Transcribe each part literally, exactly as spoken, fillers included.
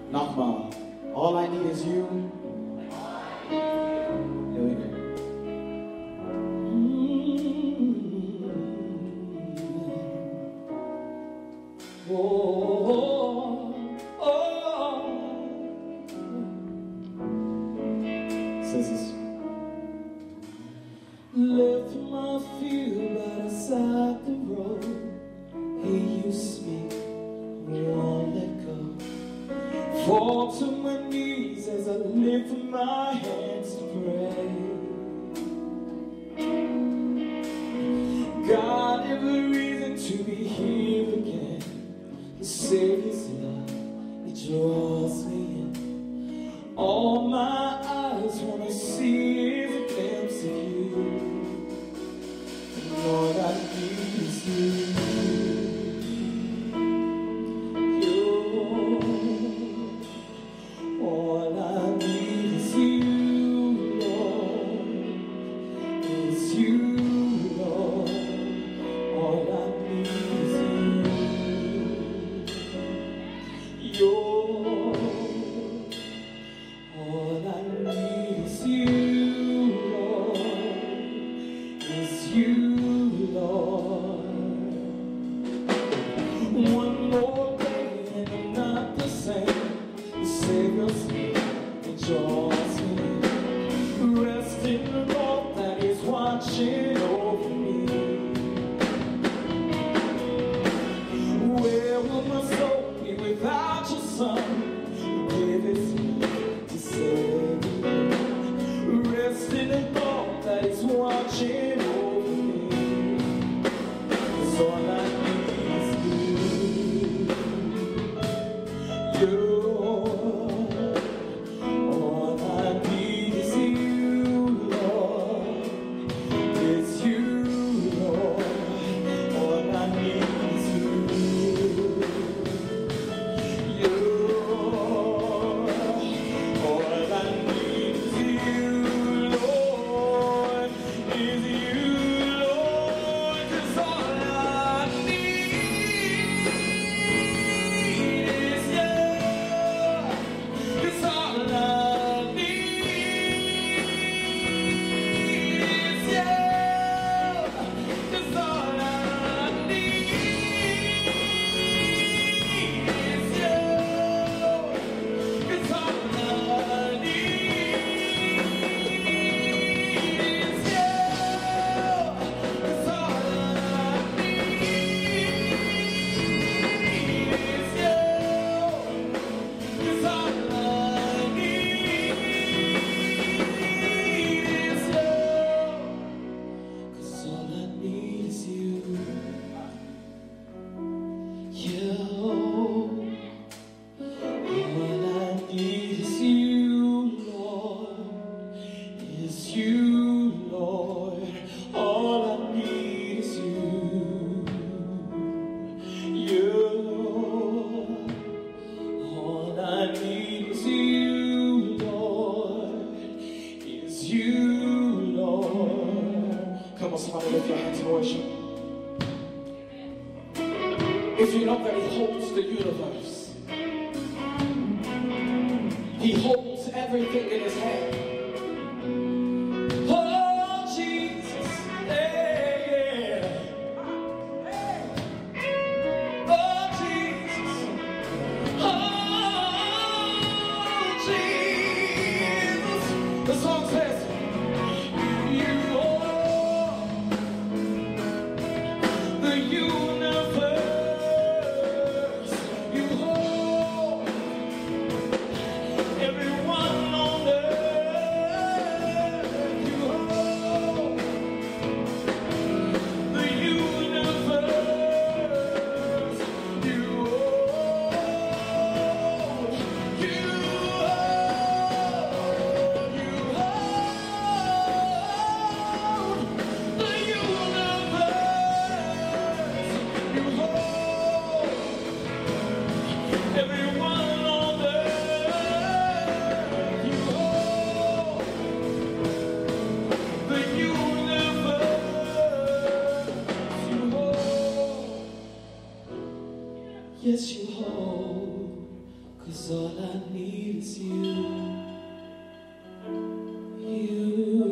Nachma, all I need is you. Here we go. Mm-hmm. Oh, oh, oh. Says this. Left my field by the side of the road. Hear you speak, won't let go. Fall to my knees as I lift my hands to pray. God, every reason to be here again. The Savior's love, it draws me in. All my eyes want to see is a glimpse of you. And Lord, I need is you. All I need is you, Lord, is you, Lord. All I need is you, Your. All I need is you, Lord, is you, Lord. One more day and I'm not the same. The Savior's it draws me. Rest in the Lord that is watching over me. Where will my soul be without your Son? You gave His life to save me. Rest in the Lord that is watching over me. 'Cause all I need is you. You. Somebody lift your hands and worship. If you know that He holds the universe, He holds everything in His hand. Oh, Jesus, yeah. Oh, Jesus, oh, Jesus. The song says, you the universe, you hold everyone on earth. 'cause all I need is you, you,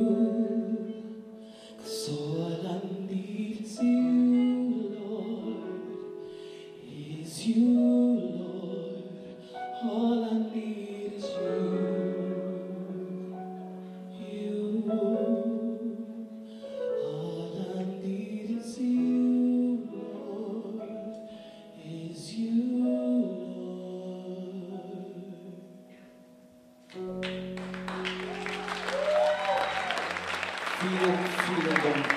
'cause all I need is you, Lord, is you, Lord, all I need is you, you, all I need is you, Lord, is you, Lord. Vielen, vielen Dank.